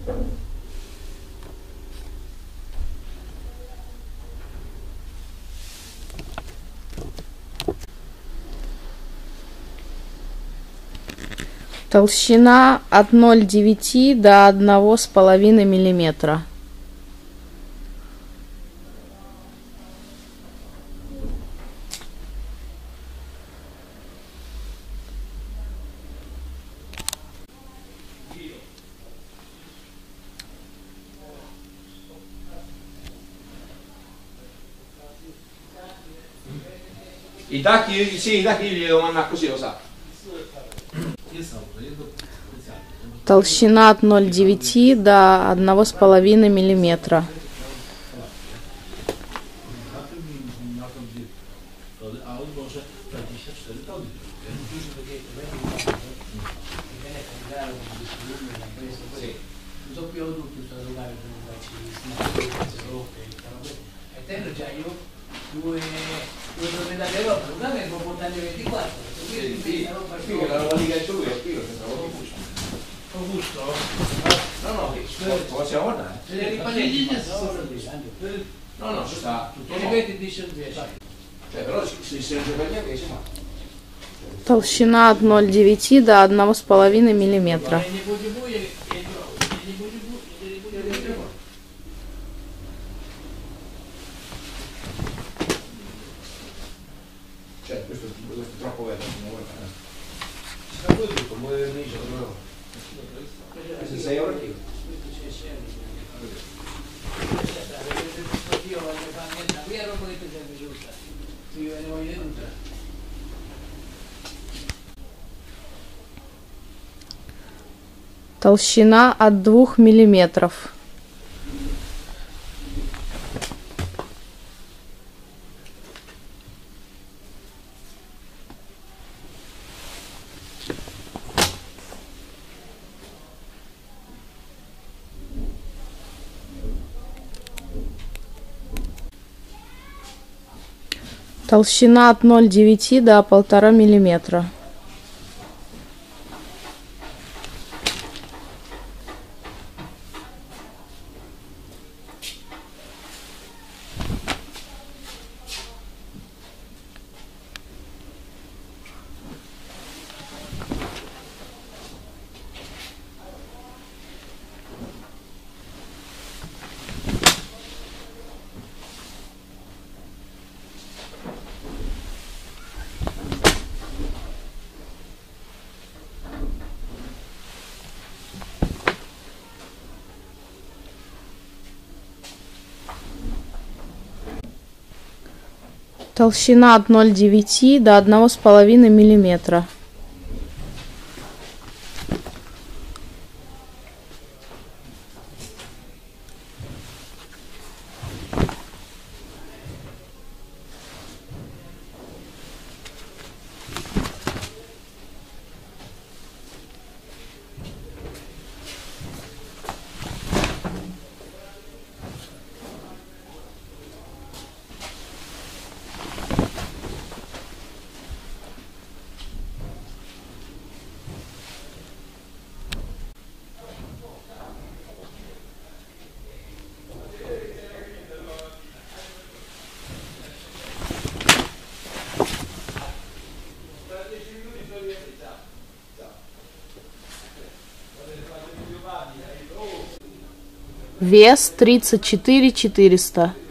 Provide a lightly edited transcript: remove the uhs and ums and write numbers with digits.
Толщина от 0,9 до 1,5 миллиметра. I tacchi, sì, i tacchi li devo mandare così, lo sa. Толщина от 0,9 до 1,5 миллиметра. Possiamo guardare? No, no, ci sta. Cioè, però se non c'è per niente si fa. Толщина от 0,9 до 1,5 миллиметра. Cioè, questo è troppo vero, non vuoi fare. Si fa tutto, muove il riso, no? Questo 6 euro più. Толщина от 2 миллиметров. Толщина от 0,9 до 1,5 миллиметра. Толщина от 0,9 до 1,5 миллиметра. Вес 34 400.